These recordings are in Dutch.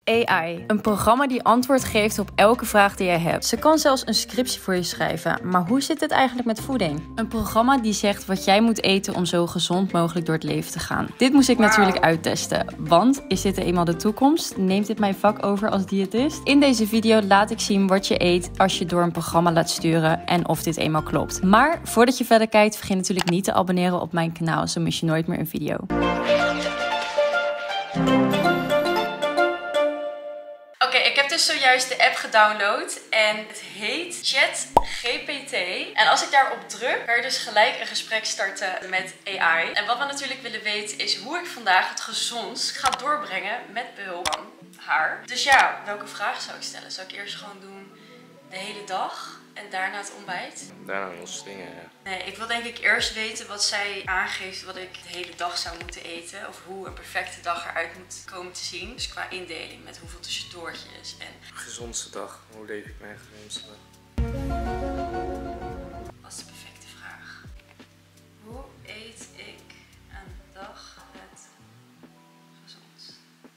AI, een programma die antwoord geeft op elke vraag die jij hebt. Ze kan zelfs een scriptje voor je schrijven, maar hoe zit het eigenlijk met voeding? Een programma die zegt wat jij moet eten om zo gezond mogelijk door het leven te gaan. Dit moest ik natuurlijk uittesten, want is dit eenmaal de toekomst? Neemt dit mijn vak over als diëtist? In deze video laat ik zien wat je eet als je door een programma laat sturen en of dit eenmaal klopt. Maar voordat je verder kijkt, vergeet natuurlijk niet te abonneren op mijn kanaal, zo mis je nooit meer een video. Oké, ik heb dus zojuist de app gedownload en het heet ChatGPT. En als ik daarop druk, kan je dus gelijk een gesprek starten met AI. En wat we natuurlijk willen weten is hoe ik vandaag het gezondst ga doorbrengen met behulp van haar. Dus ja, welke vraag zou ik stellen? Zou ik eerst gewoon doen de hele dag en daarna het ontbijt? Daarna nog dingen, ja. Nee, ik wil denk ik eerst weten wat zij aangeeft wat ik de hele dag zou moeten eten. Of hoe een perfecte dag eruit moet komen te zien. Dus qua indeling met hoeveel tussendoortjes en... Gezondste dag. Hoe leef ik mijn gezondste dag? Wat is de perfecte vraag? Hoe eet ik een dag het gezondst?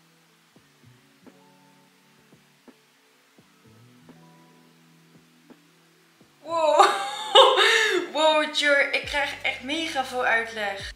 Wow! Wow, Jur, ik krijg echt mega veel uitleg.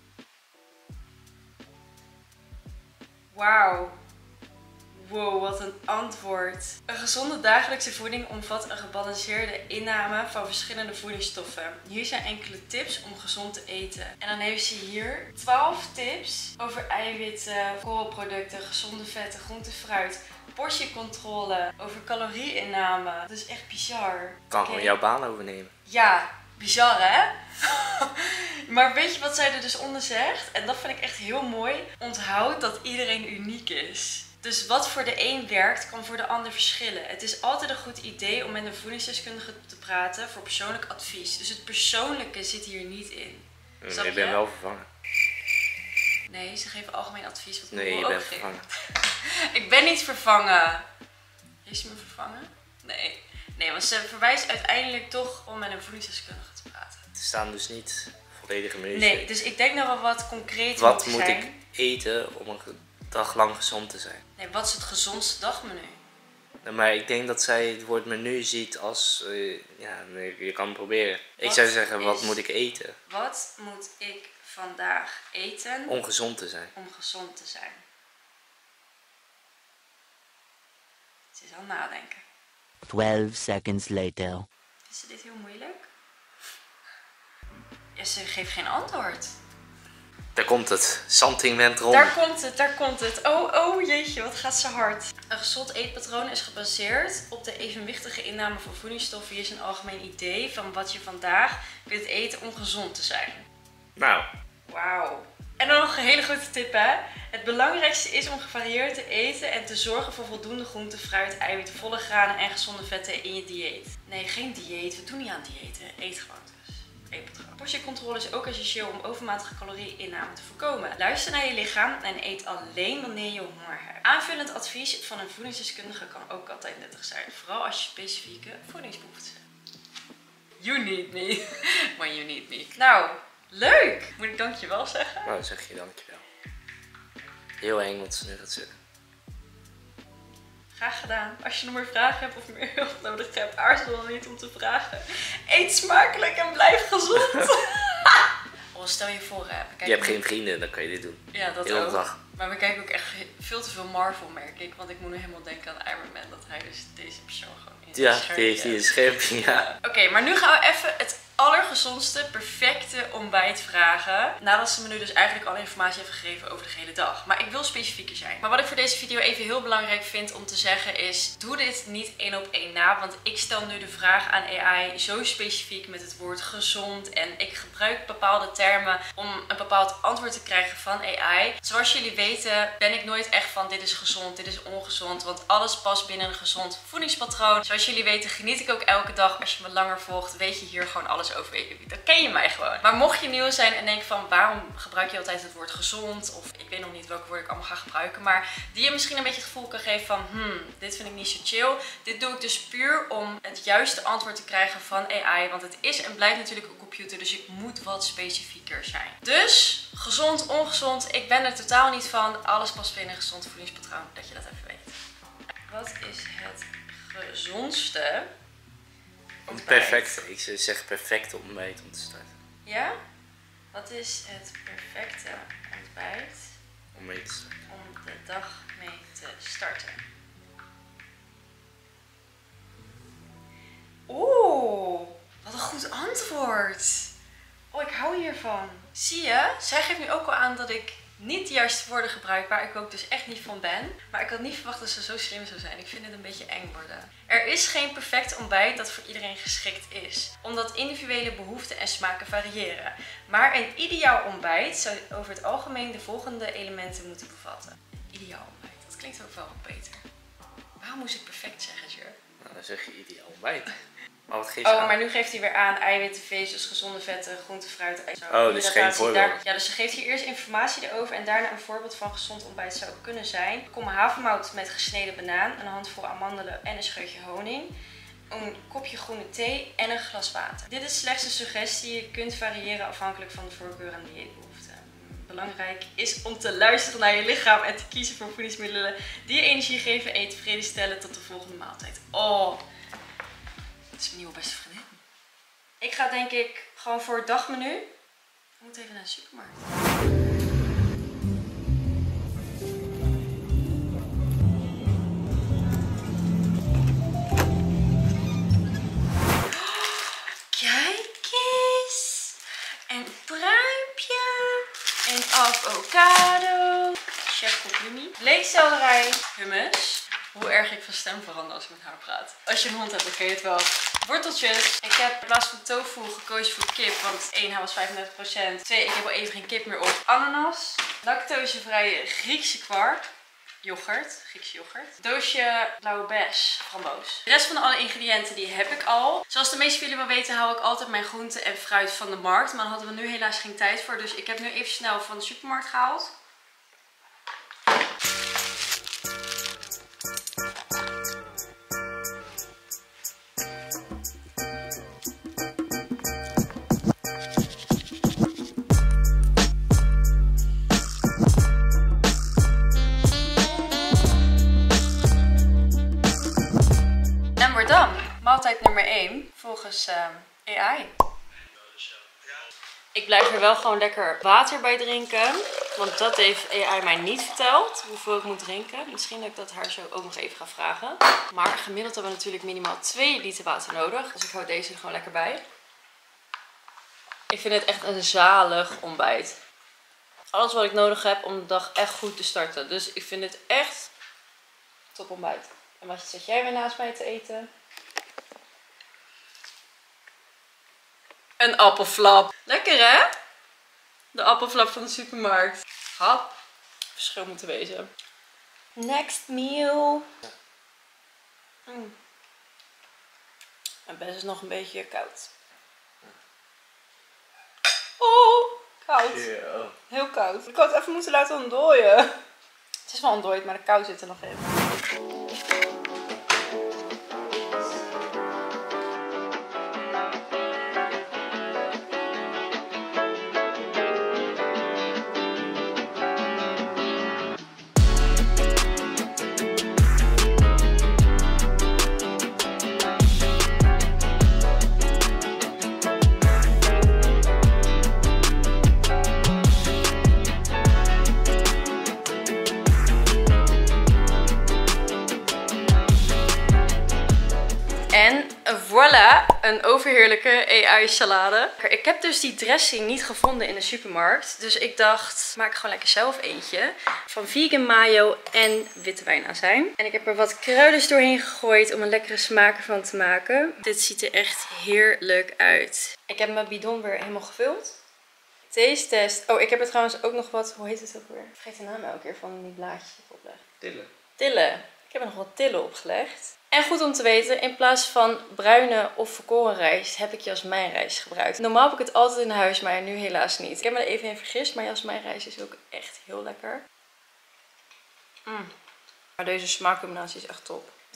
Wauw. Wow, wat een antwoord. Een gezonde dagelijkse voeding omvat een gebalanceerde inname van verschillende voedingsstoffen. Hier zijn enkele tips om gezond te eten. En dan heeft ze hier 12 tips over eiwitten, koolproducten, gezonde vetten, groente, fruit, portiecontrole, over calorieinname. Dat is echt bizar. Kan gewoon jouw baan overnemen. Ja, bizar hè? Maar weet je wat zij er dus onder zegt? En dat vind ik echt heel mooi. Onthoud dat iedereen uniek is. Dus wat voor de een werkt, kan voor de ander verschillen. Het is altijd een goed idee om met een voedingsdeskundige te praten voor persoonlijk advies. Dus het persoonlijke zit hier niet in. Nee, je bent wel vervangen. Nee, ze geven algemeen advies. Wat nee, je bent vervangen. Ik ben niet vervangen. Heeft ze me vervangen? Nee. Nee, want ze verwijst uiteindelijk toch om met een voedingsdeskundige te praten. Er staan dus niet volledige menus. Nee, dus ik denk dat we wat concreet wat moeten zijn. Wat moet ik eten om een dag lang gezond te zijn? Nee, wat is het gezondste dagmenu? Nou, maar ik denk dat zij het woord menu ziet als... ja, je kan het proberen. Ik zou zeggen, wat moet ik eten? Wat moet ik vandaag eten? Om gezond te zijn. Om gezond te zijn. Ze is aan het nadenken. 12 seconds later. Is ze dit heel moeilijk? Ja, ze geeft geen antwoord. Daar komt het. Something went wrong. Daar komt het. Oh jeetje, wat gaat ze hard. Een gezond eetpatroon is gebaseerd op de evenwichtige inname van voedingsstoffen. Hier is een algemeen idee van wat je vandaag kunt eten om gezond te zijn. Nou. Wauw. En dan nog een hele goede tip hè. Het belangrijkste is om gevarieerd te eten en te zorgen voor voldoende groente, fruit, eiwitten, volle granen en gezonde vetten in je dieet. Nee, geen dieet. We doen niet aan diëten. Eetgewoontes. Eetpatroon. Portiecontrole is ook essentieel om overmatige calorieinname te voorkomen. Luister naar je lichaam en eet alleen wanneer je honger hebt. Aanvullend advies van een voedingsdeskundige kan ook altijd nuttig zijn. Vooral als je specifieke voedingsbehoeften hebt. You need me. When you need me. Nou, leuk! Moet ik dankjewel zeggen? Nou, zeg je dankjewel. Heel eng wat ze nu gaat zeggen. Graag gedaan. Als je nog meer vragen hebt of meer hulp nodig hebt, aarzel dan niet om te vragen. Eet smakelijk en blijf gezond. Oh, stel je voor, hè. Je hebt geen vrienden, dan kan je dit doen. Ja, dat heel ook. Dag. Maar we kijken ook echt veel te veel Marvel, merk ik. Want ik moet nu helemaal denken aan Iron Man. Dat hij dus deze persoon gewoon in ja, die is scherp, ja. Oké, maar nu gaan we even het allergezondste, perfecte ontbijt vragen. Nadat ze me nu dus eigenlijk alle informatie heeft gegeven over de hele dag. Maar ik wil specifieker zijn. Maar wat ik voor deze video even heel belangrijk vind om te zeggen is, doe dit niet 1 op 1 na. Want ik stel nu de vraag aan AI zo specifiek met het woord gezond. En ik gebruik bepaalde termen om een bepaald antwoord te krijgen van AI. Zoals jullie weten ben ik nooit echt van dit is gezond, dit is ongezond. Want alles past binnen een gezond voedingspatroon. Zoals jullie weten geniet ik ook elke dag. Als je me langer volgt weet je hier gewoon alles over. Dan ken je mij gewoon. Maar mocht je nieuw zijn en denken van waarom gebruik je altijd het woord gezond? Of ik weet nog niet welke woorden ik allemaal ga gebruiken. Maar die je misschien een beetje het gevoel kan geven van dit vind ik niet zo chill. Dit doe ik dus puur om het juiste antwoord te krijgen van AI. Want het is en blijft natuurlijk een computer. Dus ik moet wat specifieker zijn. Dus gezond, ongezond. Ik ben er totaal niet van. Alles past binnen een gezond voedingspatroon. Dat je dat even weet. Wat is het gezondste ontbijt? Perfecte. Ik zeg perfecte ontbijt om te starten. Ja? Wat is het perfecte ontbijt Om mee te starten. om de dag mee te starten? Oeh, wat een goed antwoord. Oh, ik hou hiervan. Zie je, zij geeft nu ook al aan dat ik niet de juiste woorden gebruik, waar ik ook dus echt niet van ben. Maar ik had niet verwacht dat ze zo slim zou zijn. Ik vind het een beetje eng worden. Er is geen perfect ontbijt dat voor iedereen geschikt is, omdat individuele behoeften en smaken variëren. Maar een ideaal ontbijt zou over het algemeen de volgende elementen moeten bevatten. Ideaal ontbijt, dat klinkt ook wel wat beter. Waarom moest ik perfect zeggen, Jur? Nou, dan zeg je ideaal ontbijt. Maar wat geeft ze Oh, aan? maar nu geeft hij weer aan eiwitten, vezels, gezonde vetten, groente, fruit. Oh, dus geen voorbeeld. Ja, dus ze geeft hier eerst informatie erover en daarna een voorbeeld van gezond ontbijt zou ook kunnen zijn. Kom havermout met gesneden banaan, een handvol amandelen en een scheutje honing. Een kopje groene thee en een glas water. Dit is slechts een suggestie. Je kunt variëren afhankelijk van de voorkeur en dieetbehoeften. Belangrijk is om te luisteren naar je lichaam en te kiezen voor voedingsmiddelen die je energie geven en je tevreden stellen tot de volgende maaltijd. Oh, dat is mijn nieuwe beste vriendin. Ik ga denk ik gewoon voor het dagmenu. Ik moet even naar de supermarkt. Kijk eens. Een pruimpje. Een avocado. Chef Complimi. Leekselderij. Hummus. Hoe erg ik van stem verander als ik met haar praat. Als je een hond hebt, dan ken je het wel. Worteltjes. Ik heb in plaats van tofu gekozen voor kip. Want 1, hij was 35%. 2, ik heb al even geen kip meer op. Ananas. Lactosevrije Griekse kwark. Yoghurt, Griekse yoghurt. Doosje blauwe bes, framboos. De rest van alle ingrediënten die heb ik al. Zoals de meeste van jullie wel weten hou ik altijd mijn groenten en fruit van de markt. Maar daar hadden we nu helaas geen tijd voor. Dus ik heb nu even snel van de supermarkt gehaald. Maaltijd nummer 1 volgens AI. Ik blijf er wel gewoon lekker water bij drinken. Want dat heeft AI mij niet verteld. Hoeveel ik moet drinken. Misschien dat ik dat haar zo ook nog even ga vragen. Maar gemiddeld hebben we natuurlijk minimaal 2 liter water nodig. Dus ik hou deze er gewoon lekker bij. Ik vind het echt een zalig ontbijt. Alles wat ik nodig heb om de dag echt goed te starten. Dus ik vind het echt top ontbijt. En wat zit jij weer naast mij te eten? Een appelflap. Lekker hè? De appelflap van de supermarkt. Hap. Verschil moeten wezen. Next meal. Mijn best is nog een beetje koud. Oh, koud. Yeah. Heel koud. Ik had het even moeten laten ontdooien. Het is wel ontdooid, maar de kou zit er nog in. En voilà, een overheerlijke AI salade. Ik heb dus die dressing niet gevonden in de supermarkt. Dus ik dacht, maak gewoon lekker zelf eentje. Van vegan mayo en witte wijnazijn. En ik heb er wat kruiden doorheen gegooid om een lekkere smaak ervan te maken. Dit ziet er echt heerlijk uit. Ik heb mijn bidon weer helemaal gevuld. Taste test. Oh, ik heb er trouwens ook nog wat, hoe heet het ook weer? Ik vergeet de naam elke keer van die blaadjes opleggen. Tillen. Tillen. Ik heb er nog wat tillen opgelegd. En goed om te weten, in plaats van bruine of volkoren rijst heb ik jasmijnrijst gebruikt. Normaal heb ik het altijd in huis, maar nu helaas niet. Ik heb me er even in vergist, maar jasmijnrijst is ook echt heel lekker. Maar deze smaakcombinatie is echt top.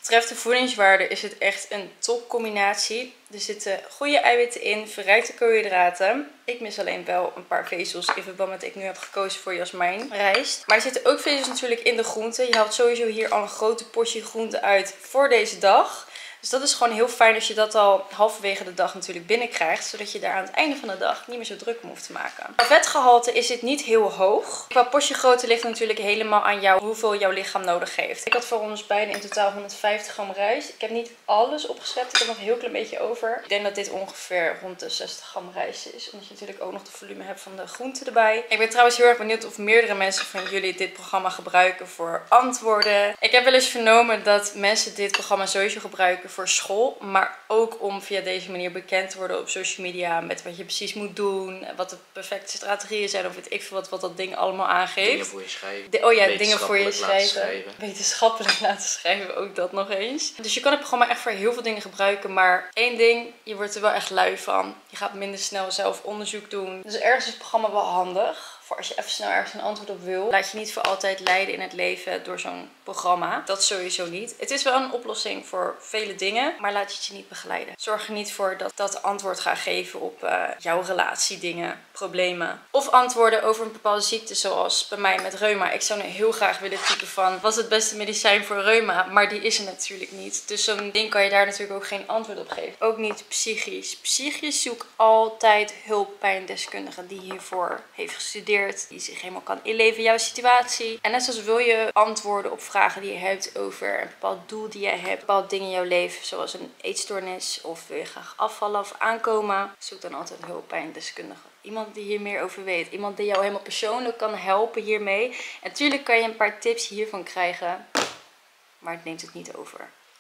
betreft de voedingswaarde is het echt een topcombinatie. Er zitten goede eiwitten in, verrijkte koolhydraten. Ik mis alleen wel een paar vezels in verband met dat ik nu heb gekozen voor jasmijnrijst. Maar er zitten ook vezels natuurlijk in de groenten. Je haalt sowieso hier al een grote portie groente uit voor deze dag. Dus dat is gewoon heel fijn als je dat al halverwege de dag natuurlijk binnenkrijgt. Zodat je daar aan het einde van de dag niet meer zo druk om hoeft te maken. Qua vetgehalte is dit niet heel hoog. Qua portie grootte ligt natuurlijk helemaal aan jou hoeveel jouw lichaam nodig heeft. Ik had voor ons beiden in totaal 150 gram rijst. Ik heb niet alles opgeschept. Ik heb nog een heel klein beetje over. Ik denk dat dit ongeveer rond de 60 gram rijst is. Omdat je natuurlijk ook nog de volume hebt van de groenten erbij. Ik ben trouwens heel erg benieuwd of meerdere mensen van jullie dit programma gebruiken voor antwoorden. Ik heb wel eens vernomen dat mensen dit programma sowieso gebruiken voor school, maar ook om via deze manier bekend te worden op social media met wat je precies moet doen, wat de perfecte strategieën zijn of weet ik veel wat dat ding allemaal aangeeft. Dingen voor je schrijven. Dingen voor je schrijven. Wetenschappelijk laten schrijven, ook dat nog eens. Dus je kan het programma echt voor heel veel dingen gebruiken, maar één ding, je wordt er wel echt lui van. Je gaat minder snel zelf onderzoek doen. Dus ergens is het programma wel handig. Voor als je even snel ergens een antwoord op wil. Laat je niet voor altijd leiden in het leven door zo'n programma. Dat sowieso niet. Het is wel een oplossing voor vele dingen. Maar laat het je niet begeleiden. Zorg er niet voor dat dat antwoord gaat geven op jouw relatiedingen, problemen. Of antwoorden over een bepaalde ziekte zoals bij mij met reuma. Ik zou nu heel graag willen typen van wat is het beste medicijn voor reuma. Maar die is er natuurlijk niet. Dus zo'n ding kan je daar natuurlijk ook geen antwoord op geven. Ook niet psychisch. Psychisch zoek altijd hulppijndeskundige die hiervoor heeft gestudeerd. Die zich helemaal kan inleven in jouw situatie. En net zoals wil je antwoorden op vragen die je hebt over een bepaald doel die jij hebt. Bepaalde dingen in jouw leven zoals een eetstoornis of wil je graag afvallen of aankomen. Zoek dan altijd een hulppijndeskundige. Iemand die hier meer over weet. Iemand die jou helemaal persoonlijk kan helpen hiermee. En natuurlijk kan je een paar tips hiervan krijgen. Maar het neemt het niet over.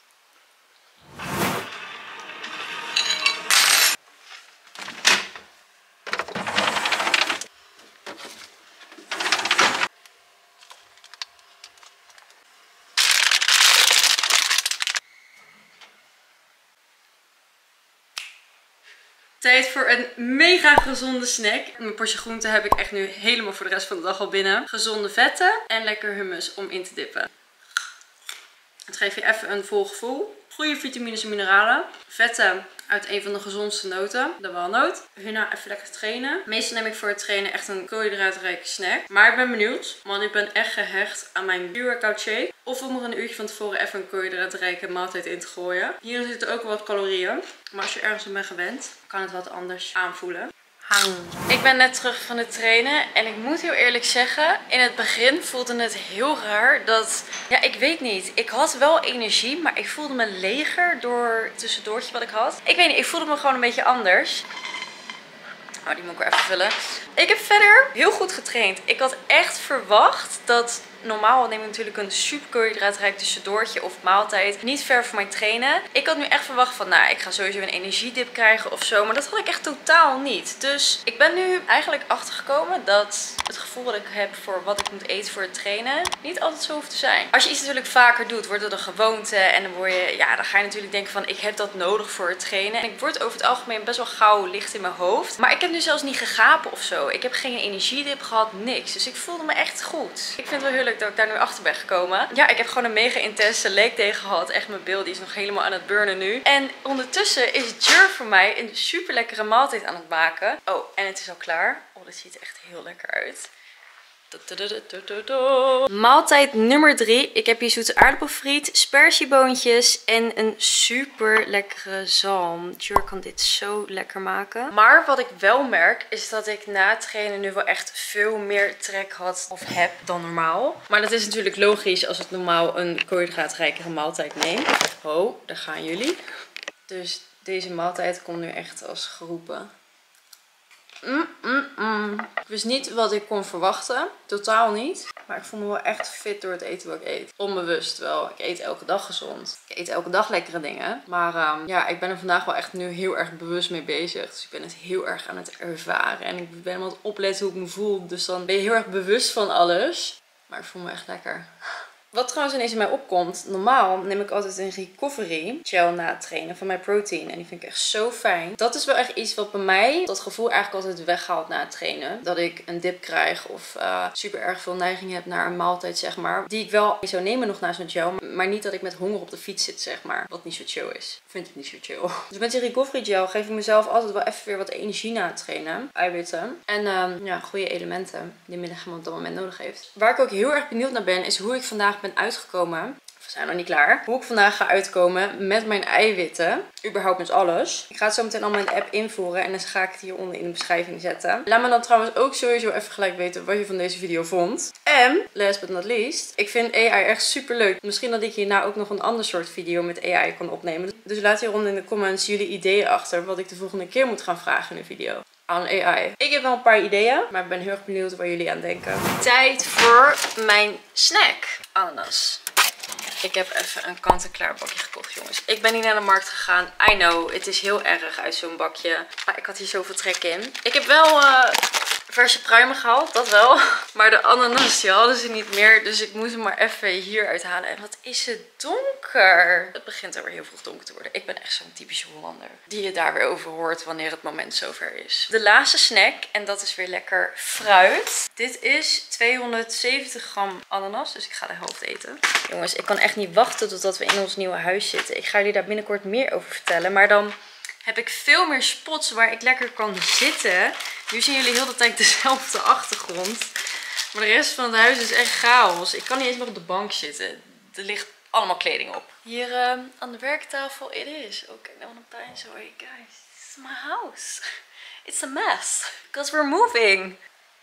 Tijd voor een mega gezonde snack. Mijn portie groente heb ik echt nu helemaal voor de rest van de dag al binnen. Gezonde vetten en lekker hummus om in te dippen. Het geeft je even een vol gevoel. Goede vitamines en mineralen. Vetten uit een van de gezondste noten, de walnoot. Hierna even lekker trainen. Meestal neem ik voor het trainen echt een koolhydraatrijke snack. Maar ik ben benieuwd, want ik ben echt gehecht aan mijn pre-workout shake. Of om er een uurtje van tevoren even een koolhydraatrijke maaltijd in te gooien. Hierin zitten ook wel wat calorieën. Maar als je ergens aan bent gewend, kan het wat anders aanvoelen. Ik ben net terug van het trainen en ik moet heel eerlijk zeggen, in het begin voelde het heel raar dat, ja ik weet niet, ik had wel energie, maar ik voelde me leger door het tussendoortje wat ik had. Ik weet niet, ik voelde me gewoon een beetje anders. Oh, die moet ik weer even vullen. Ik heb verder heel goed getraind. Ik had echt verwacht dat, normaal neem ik natuurlijk een super koolhydraatrijk tussendoortje of maaltijd niet ver voor mijn trainen. Ik had nu echt verwacht van, nou ik ga sowieso een energiedip krijgen of zo. Maar dat had ik echt totaal niet. Dus ik ben nu eigenlijk achtergekomen dat het gevoel wat ik heb voor wat ik moet eten voor het trainen niet altijd zo hoeft te zijn. Als je iets natuurlijk vaker doet, wordt het een gewoonte. En dan word je, ja, dan ga je natuurlijk denken van ik heb dat nodig voor het trainen. En ik word over het algemeen best wel gauw licht in mijn hoofd. Maar ik heb nu zelfs niet gegapen of zo. Ik heb geen energiedip gehad, niks. Dus ik voelde me echt goed. Ik vind het wel heerlijk dat ik daar nu achter ben gekomen. Ja, ik heb gewoon een mega intense leg day gehad. Echt, mijn bil die is nog helemaal aan het burnen nu. En ondertussen is Jur voor mij een super lekkere maaltijd aan het maken. Oh, en het is al klaar. Oh, dit ziet er echt heel lekker uit. Maaltijd nummer 3. Ik heb hier zoete aardappelfriet, spersieboontjes en een super lekkere zalm. Jur kan dit zo lekker maken. Maar wat ik wel merk is dat ik na het trainen nu wel echt veel meer trek had of heb dan normaal. Maar dat is natuurlijk logisch als ik normaal een koolhydraatrijkere maaltijd neem. Oh, daar gaan jullie. Dus deze maaltijd komt nu echt als geroepen. Ik wist niet wat ik kon verwachten. Totaal niet. Maar ik voel me wel echt fit door het eten wat ik eet. Onbewust wel. Ik eet elke dag gezond. Ik eet elke dag lekkere dingen. Maar ja, ik ben er vandaag wel echt nu heel erg bewust mee bezig. Dus ik ben het heel erg aan het ervaren. En ik ben helemaal aan het opletten hoe ik me voel. Dus dan ben je heel erg bewust van alles. Maar ik voel me echt lekker. Wat trouwens ineens in mij opkomt. Normaal neem ik altijd een recovery gel na het trainen van mijn protein. En die vind ik echt zo fijn. Dat is wel echt iets wat bij mij dat gevoel eigenlijk altijd weghaalt na het trainen. Dat ik een dip krijg of super erg veel neiging heb naar een maaltijd, zeg maar. Die ik wel zou nemen nog na zo'n gel. Maar niet dat ik met honger op de fiets zit, zeg maar. Wat niet zo chill is. Ik vind het niet zo chill. Dus met die recovery gel geef ik mezelf altijd wel even weer wat energie na het trainen. Eiwitten. En ja, goede elementen die mijn lichaam op dat moment nodig heeft. Waar ik ook heel erg benieuwd naar ben, is hoe ik vandaag ben uitgekomen. We zijn nog niet klaar. Hoe ik vandaag ga uitkomen met mijn eiwitten. Überhaupt met alles. Ik ga het zo meteen allemaal in de app invoeren. En dan ga ik het hieronder in de beschrijving zetten. Laat me dan trouwens ook sowieso even gelijk weten wat je van deze video vond. En, last but not least, ik vind AI echt super leuk. Misschien dat ik hierna ook nog een ander soort video met AI kan opnemen. Dus laat hieronder in de comments jullie ideeën achter wat ik de volgende keer moet gaan vragen in een video. Aan AI. Ik heb wel een paar ideeën, maar ik ben heel erg benieuwd waar jullie aan denken. Tijd voor mijn snack. Ananas. Ik heb even een kant-en-klaar bakje gekocht, jongens. Ik ben hier naar de markt gegaan. I know, het is heel erg uit zo'n bakje. Maar ik had hier zoveel trek in. Ik heb wel verse pruimen gehaald, dat wel. Maar de ananas, die hadden ze niet meer. Dus ik moest hem maar even hier uithalen. En wat is het donker. Het begint alweer heel vroeg donker te worden. Ik ben echt zo'n typische Hollander. Die je daar weer over hoort wanneer het moment zover is. De laatste snack. En dat is weer lekker fruit. Dit is 270 gram ananas. Dus ik ga de helft eten. Jongens, ik kan echt niet wachten totdat we in ons nieuwe huis zitten. Ik ga jullie daar binnenkort meer over vertellen. Maar dan heb ik veel meer spots waar ik lekker kan zitten. Nu zien jullie heel de tijd dezelfde achtergrond. Maar de rest van het huis is echt chaos. Ik kan niet eens meer op de bank zitten. Er ligt allemaal kleding op. Hier aan de werktafel, it is. Oh, kijk nou wat een puinzooi. Guys, this is my house. It's a mess. Because we're moving.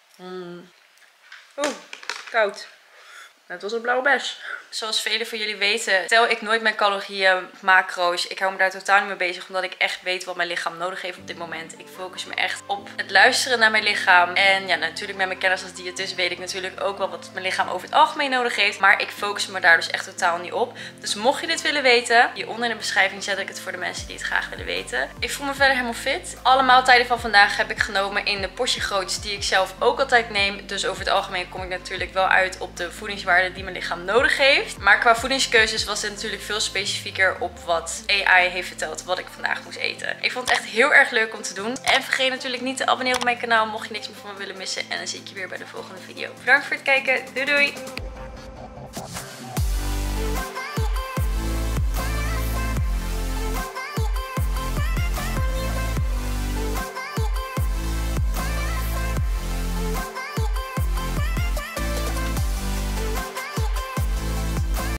Oeh, koud. Het was een blauwe bes. Zoals velen van jullie weten, tel ik nooit mijn calorieën, macro's. Ik hou me daar totaal niet mee bezig, omdat ik echt weet wat mijn lichaam nodig heeft op dit moment. Ik focus me echt op het luisteren naar mijn lichaam. En ja, natuurlijk met mijn kennis als diëtist weet ik natuurlijk ook wel wat mijn lichaam over het algemeen nodig heeft. Maar ik focus me daar dus echt totaal niet op. Dus mocht je dit willen weten, hieronder in de beschrijving zet ik het voor de mensen die het graag willen weten. Ik voel me verder helemaal fit. Alle maaltijden van vandaag heb ik genomen in de portie groottes die ik zelf ook altijd neem. Dus over het algemeen kom ik natuurlijk wel uit op de voedingswaarden die mijn lichaam nodig heeft. Maar qua voedingskeuzes was het natuurlijk veel specifieker op wat AI heeft verteld wat ik vandaag moest eten. Ik vond het echt heel erg leuk om te doen. En vergeet natuurlijk niet te abonneren op mijn kanaal mocht je niks meer van me willen missen. En dan zie ik je weer bij de volgende video. Bedankt voor het kijken. Doei doei!